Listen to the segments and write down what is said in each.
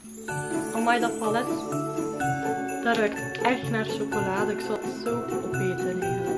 Amai, dat palet, dat ruikt echt naar chocolade. Ik zou het zo opeten eigenlijk.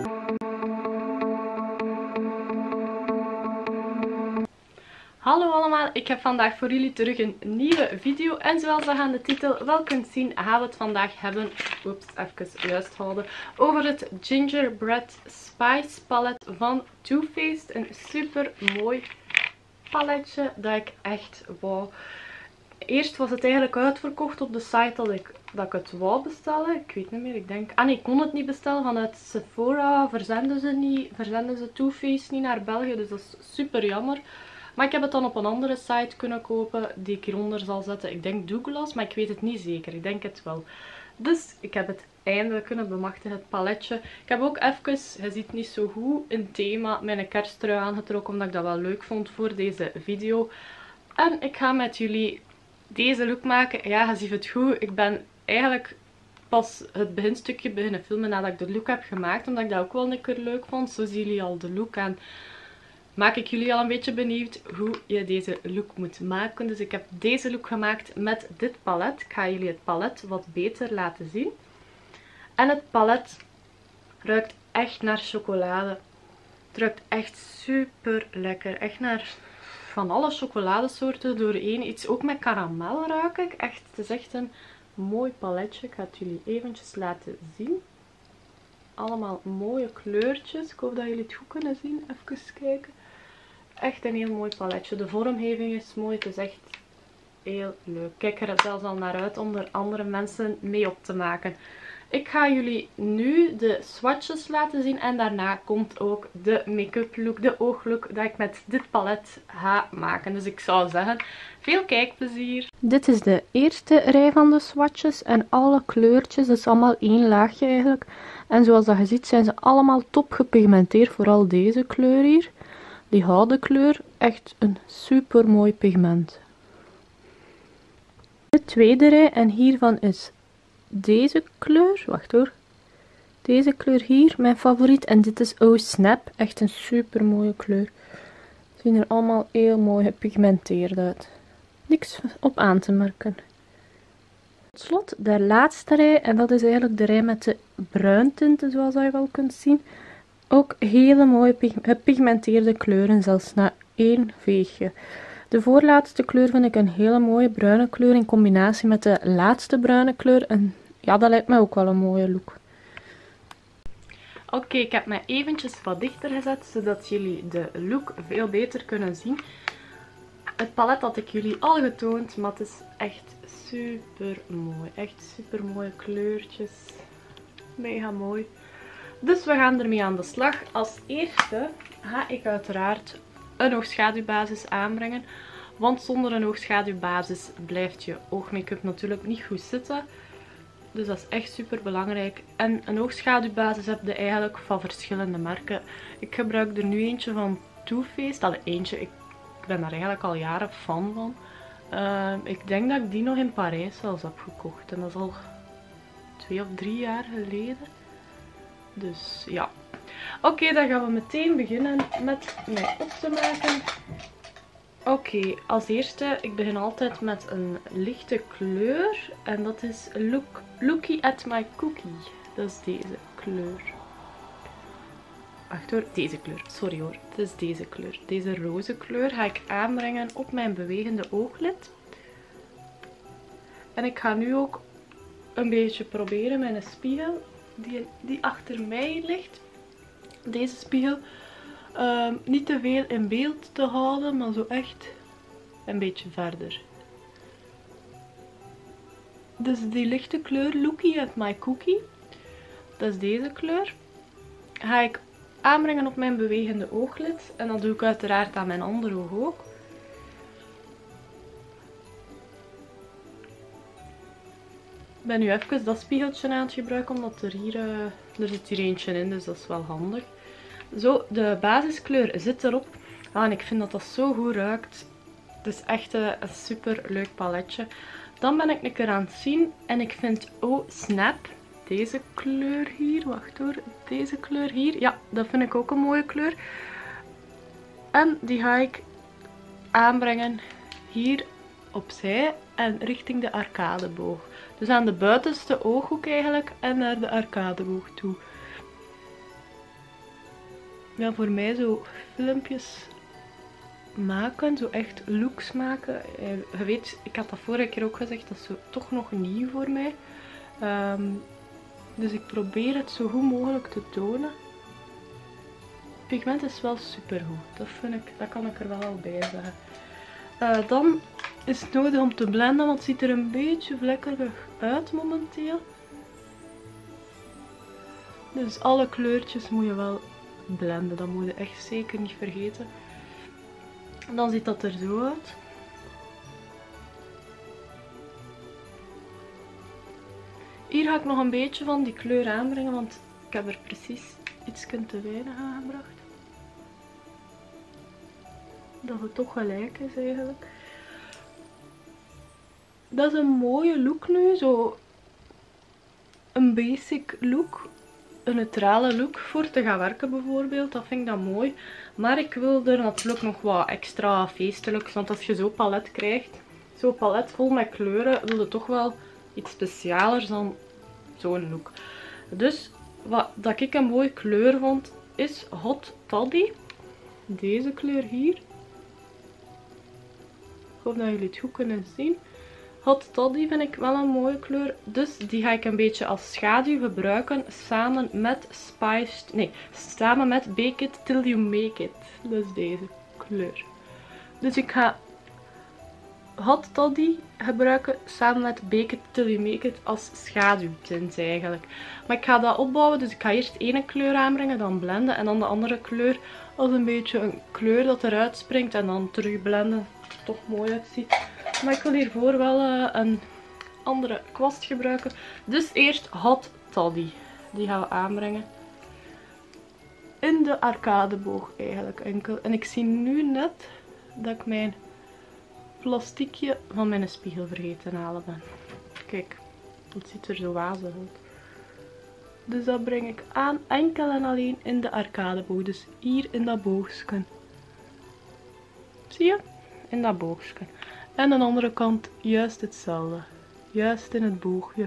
Hallo allemaal, ik heb vandaag voor jullie terug een nieuwe video. En zoals je aan de titel wel kunt zien, gaan we het vandaag hebben, even juist houden, over het Gingerbread Spice palet van Too Faced. Een super mooi paletje dat ik echt wou. Eerst was het eigenlijk uitverkocht op de site dat ik het wou bestellen. Ik weet niet meer, ik denk... Ah nee, ik kon het niet bestellen. Vanuit Sephora verzenden ze Too Faced niet naar België, dus dat is super jammer. Maar ik heb het dan op een andere site kunnen kopen, die ik hieronder zal zetten. Ik denk Douglas, maar ik weet het niet zeker. Ik denk het wel. Dus ik heb het eindelijk kunnen bemachtigen, het paletje. Ik heb ook even, je ziet niet zo goed, een thema met een kersttrui aangetrokken, omdat ik dat wel leuk vond voor deze video. En ik ga met jullie deze look maken. Ja, je ziet het goed. Ik ben eigenlijk pas het beginstukje beginnen filmen nadat ik de look heb gemaakt, omdat ik dat ook wel een keer leuk vond. Zo zien jullie al de look en maak ik jullie al een beetje benieuwd hoe je deze look moet maken. Dus ik heb deze look gemaakt met dit palet. Ik ga jullie het palet wat beter laten zien. En het palet ruikt echt naar chocolade. Het ruikt echt super lekker. Echt naar van alle chocoladesoorten doorheen. Iets ook met karamel ruik ik. Echt, het is echt een mooi paletje. Ik ga het jullie eventjes laten zien. Allemaal mooie kleurtjes. Ik hoop dat jullie het goed kunnen zien. Even kijken. Echt een heel mooi paletje. De vormgeving is mooi. Het is echt heel leuk. Kijk er zelfs al naar uit om er andere mensen mee op te maken. Ik ga jullie nu de swatches laten zien. En daarna komt ook de make-up look, de ooglook, dat ik met dit palet ga maken. Dus ik zou zeggen, veel kijkplezier. Dit is de eerste rij van de swatches. En alle kleurtjes, dat is allemaal één laagje eigenlijk. En zoals dat je ziet zijn ze allemaal top gepigmenteerd. Vooral deze kleur hier. Die gouden kleur, echt een super mooi pigment. De tweede rij en hiervan is deze kleur. Wacht hoor. Deze kleur hier, mijn favoriet. En dit is Oh Snap. Echt een super mooie kleur. Ze zien er allemaal heel mooi gepigmenteerd uit. Niks op aan te merken. Tot slot de laatste rij. En dat is eigenlijk de rij met de bruintinten, zoals je wel kunt zien. Ook hele mooie gepigmenteerde kleuren, zelfs na één veegje. De voorlaatste kleur vind ik een hele mooie bruine kleur in combinatie met de laatste bruine kleur. En ja, dat lijkt mij ook wel een mooie look. Oké, ik heb mij eventjes wat dichter gezet, zodat jullie de look veel beter kunnen zien. Het palet had ik jullie al getoond, maar het is echt super mooi. Echt super mooie kleurtjes. Mega mooi. Dus we gaan ermee aan de slag. Als eerste ga ik uiteraard een oogschaduwbasis aanbrengen. Want zonder een oogschaduwbasis blijft je oogmake-up natuurlijk niet goed zitten. Dus dat is echt super belangrijk. En een oogschaduwbasis heb je eigenlijk van verschillende merken. Ik gebruik er nu eentje van Too Faced. Dat eentje, ik ben daar eigenlijk al jaren fan van. Ik denk dat ik die nog in Parijs zelfs heb gekocht. En dat is al 2 of 3 jaar geleden. Dus ja. Oké, dan gaan we meteen beginnen met mij op te maken. Oké, als eerste, ik begin altijd met een lichte kleur. En dat is Looky at My Cookie. Dat is deze kleur. Wacht hoor, deze kleur. Sorry hoor, het is deze kleur. Deze roze kleur ga ik aanbrengen op mijn bewegende ooglid. En ik ga nu ook een beetje proberen met een spiegel die achter mij ligt. Deze spiegel niet te veel in beeld te houden, maar zo echt een beetje verder. Dus die lichte kleur Looky at My Cookie, dat is deze kleur, ga ik aanbrengen op mijn bewegende ooglid. En dat doe ik uiteraard aan mijn andere oog ook. Ik ben nu even dat spiegeltje aan het gebruiken, omdat er zit hier eentje in, dus dat is wel handig. Zo, de basiskleur zit erop. En ik vind dat dat zo goed ruikt. Het is echt een super leuk paletje. Dan ben ik een keer aan het zien en ik vind Oh Snap, deze kleur hier, wacht hoor, deze kleur hier. Ja, dat vind ik ook een mooie kleur. En die ga ik aanbrengen hier opzij. en richting de arcadeboog. Dus aan de buitenste ooghoek eigenlijk en naar de arcadeboog toe. Ja, voor mij zo filmpjes maken, zo echt looks maken. Je weet, ik had dat vorige keer ook gezegd, dat is zo toch nog nieuw voor mij. Dus ik probeer het zo goed mogelijk te tonen. Pigment is wel super goed, dat kan ik er wel al bij zeggen. Dan is het nodig om te blenden, want het ziet er een beetje vlekkerig uit momenteel. Dus alle kleurtjes moet je wel blenden, dat moet je echt zeker niet vergeten. En dan ziet dat er zo uit. Hier ga ik nog een beetje van die kleur aanbrengen, want ik heb er precies iets te weinig aangebracht. Dat het toch gelijk is eigenlijk. Dat is een mooie look nu, zo een basic look. Een neutrale look voor te gaan werken bijvoorbeeld, dat vind ik dan mooi. Maar ik wil er natuurlijk nog wat extra feestelijks, want als je zo'n palet krijgt, zo'n palet vol met kleuren, wil je toch wel iets specialers dan zo'n look. Dus wat dat ik een mooie kleur vond, is Hot Toddy. Deze kleur hier. Ik hoop dat jullie het goed kunnen zien. Hot Toddy vind ik wel een mooie kleur. Dus die ga ik een beetje als schaduw gebruiken. Samen met samen met Bake It Till You Make It. Dus deze kleur. Dus ik ga Hot Toddy gebruiken samen met Bake It Till You Make It als schaduwtint eigenlijk. Maar ik ga dat opbouwen. Dus ik ga eerst één kleur aanbrengen, dan blenden. En dan de andere kleur als een beetje een kleur dat eruit springt. En dan terug blenden. Dat het er toch mooi uitziet. Maar ik wil hiervoor wel een andere kwast gebruiken. Dus eerst Hot Toddy. Die gaan we aanbrengen. In de arcadeboog eigenlijk enkel. En ik zie nu net dat ik mijn plastiekje van mijn spiegel vergeten halen ben. Kijk, het ziet er zo wazig uit. Dus dat breng ik aan enkel en alleen in de arcadeboog. Dus hier in dat boogstje. Zie je? In dat boogstje. En aan de andere kant juist hetzelfde. Juist in het boogje.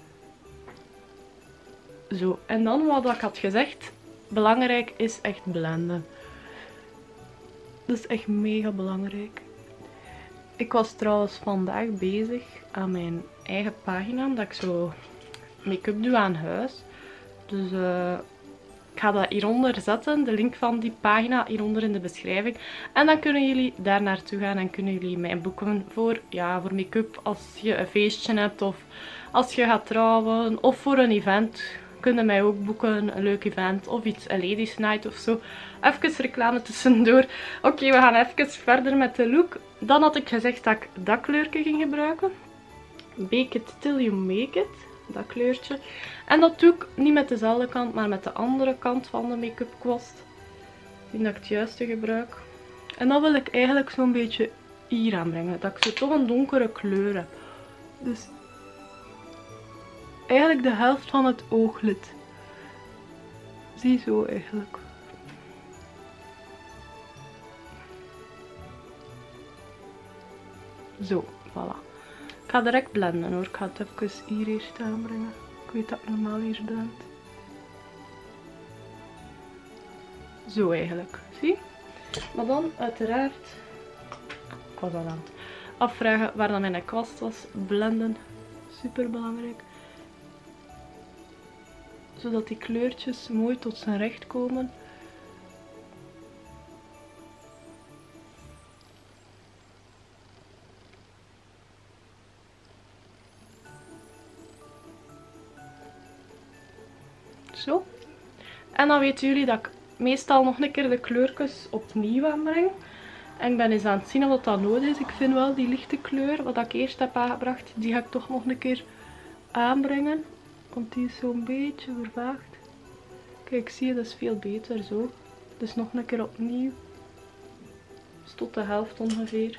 Zo. En dan wat ik had gezegd. Belangrijk is echt blenden. Dat is echt mega belangrijk. Ik was trouwens vandaag bezig aan mijn eigen pagina. Dat ik zo make-up doe aan huis. Dus ik ga dat hieronder zetten. De link van die pagina hieronder in de beschrijving. En dan kunnen jullie daar naartoe gaan. En kunnen jullie mij boeken voor make-up. Als je een feestje hebt. Of als je gaat trouwen. Of voor een event. Kun je mij ook boeken. Een leuk event. Of iets. Een ladies night of zo. Even reclame tussendoor. Oké, we gaan even verder met de look. Dan had ik gezegd dat ik dat kleurtje ging gebruiken. Bake It Till You Make It. Dat kleurtje. En dat doe ik niet met dezelfde kant, maar met de andere kant van de make-up kwast. Ik denk dat ik het juiste gebruik. En dan wil ik eigenlijk zo'n beetje hier aanbrengen. Dat ik zo toch een donkere kleur heb. Dus eigenlijk de helft van het ooglid. Zie zo eigenlijk. Zo, voilà. Ik ga direct blenden hoor. Ik ga het even hier eerst aanbrengen. Ik weet dat ik normaal hier blend. Zo eigenlijk. Zie? Maar dan uiteraard... Ik was al aan het afvragen waar dan mijn kwast was. Blenden. Super belangrijk. Zodat die kleurtjes mooi tot zijn recht komen. Zo. En dan weten jullie dat ik meestal nog een keer de kleurtjes opnieuw aanbreng. En ik ben eens aan het zien of dat nodig is. Ik vind wel die lichte kleur, wat ik eerst heb aangebracht, die ga ik toch nog een keer aanbrengen. Want die is zo'n beetje vervaagd. Kijk, zie je, dat is veel beter zo. Dus nog een keer opnieuw. Dus tot de helft ongeveer.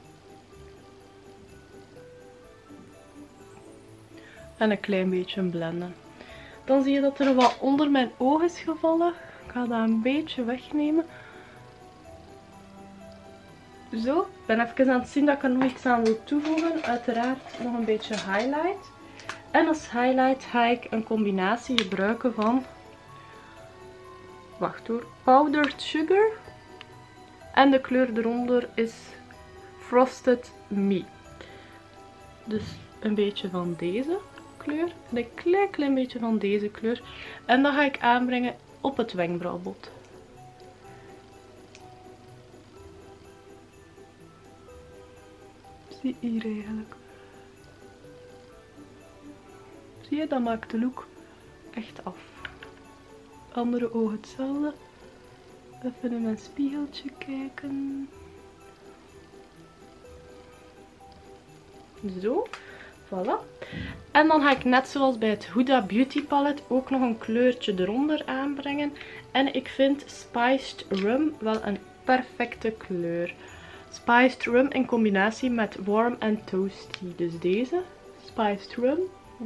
En een klein beetje blenden. Dan zie je dat er wat onder mijn oog is gevallen. Ik ga dat een beetje wegnemen. Zo, ik ben even aan het zien dat ik er nog iets aan wil toevoegen. Uiteraard nog een beetje highlight. En als highlight ga ik een combinatie gebruiken van, wacht hoor, powdered sugar. En de kleur eronder is Frosted Me. Dus een beetje van deze kleur en een klein beetje van deze kleur. En dat ga ik aanbrengen op het wenkbrauwbot. Zie hier eigenlijk. Zie je, dat maakt de look echt af. Andere oog hetzelfde. Even in mijn spiegeltje kijken. Zo, voilà. En dan ga ik net zoals bij het Huda Beauty Palette ook nog een kleurtje eronder aanbrengen. En ik vind Spiced Rum wel een perfecte kleur. Spiced Rum in combinatie met Warm and Toasty. Dus deze, Spiced Rum,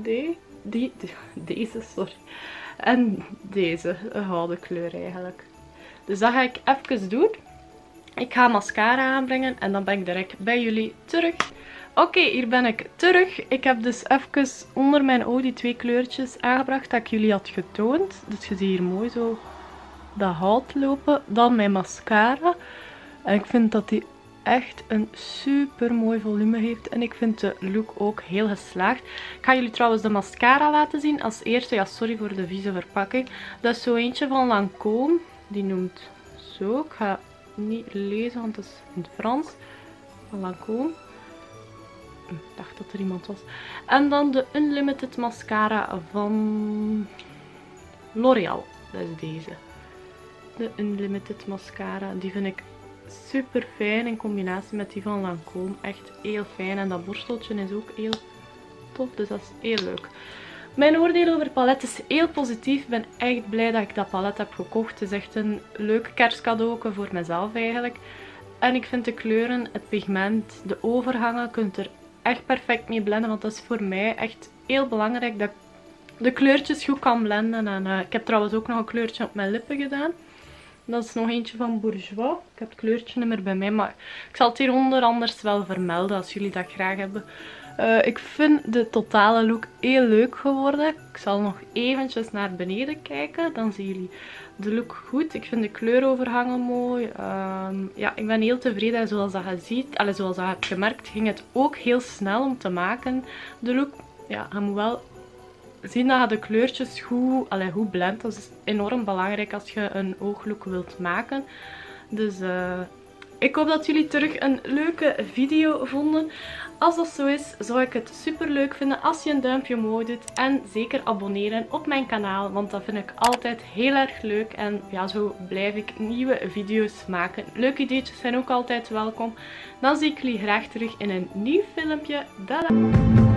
deze, sorry. En deze, een gouden kleur eigenlijk. Dus dat ga ik even doen. Ik ga mascara aanbrengen en dan ben ik direct bij jullie terug. Oké, hier ben ik terug. Ik heb dus even onder mijn oog die twee kleurtjes aangebracht dat ik jullie had getoond. Dus je ziet hier mooi zo dat hout lopen. Dan mijn mascara. En ik vind dat die echt een super mooi volume heeft. En ik vind de look ook heel geslaagd. Ik ga jullie trouwens de mascara laten zien. Als eerste, ja sorry voor de vieze verpakking. Dat is zo eentje van Lancôme. Die noemt zo. Ik ga niet lezen, want het is in het Frans. Van Lancôme. Ik dacht dat er iemand was. En dan de Unlimited mascara van L'Oréal. Dat is deze. De Unlimited mascara. Die vind ik super fijn in combinatie met die van Lancôme. Echt heel fijn. En dat borsteltje is ook heel tof. Dus dat is heel leuk. Mijn oordeel over het palet is heel positief. Ik ben echt blij dat ik dat palet heb gekocht. Het is echt een leuk kerstcadeau voor mezelf eigenlijk. En ik vind de kleuren, het pigment, de overgangen, je kunt er echt perfect mee blenden. Want dat is voor mij echt heel belangrijk dat ik de kleurtjes goed kan blenden. En ik heb trouwens ook nog een kleurtje op mijn lippen gedaan. Dat is nog eentje van Bourjois. Ik heb het kleurtje niet meer bij mij, maar ik zal het hieronder anders wel vermelden als jullie dat graag hebben. Ik vind de totale look heel leuk geworden. Ik zal nog eventjes naar beneden kijken. Dan zien jullie de look goed. Ik vind de kleurovergangen mooi. Ja, ik ben heel tevreden. Zoals dat je ziet, zoals dat je hebt gemerkt, ging het ook heel snel om te maken. De look, ja, je moet wel zien dat je de kleurtjes goed blendt. Dat is enorm belangrijk als je een ooglook wilt maken. Dus ik hoop dat jullie terug een leuke video vonden. Als dat zo is, zou ik het super leuk vinden als je een duimpje omhoog doet. En zeker abonneren op mijn kanaal, want dat vind ik altijd heel erg leuk. En ja, zo blijf ik nieuwe video's maken. Leuke ideetjes zijn ook altijd welkom. Dan zie ik jullie graag terug in een nieuw filmpje. Tada!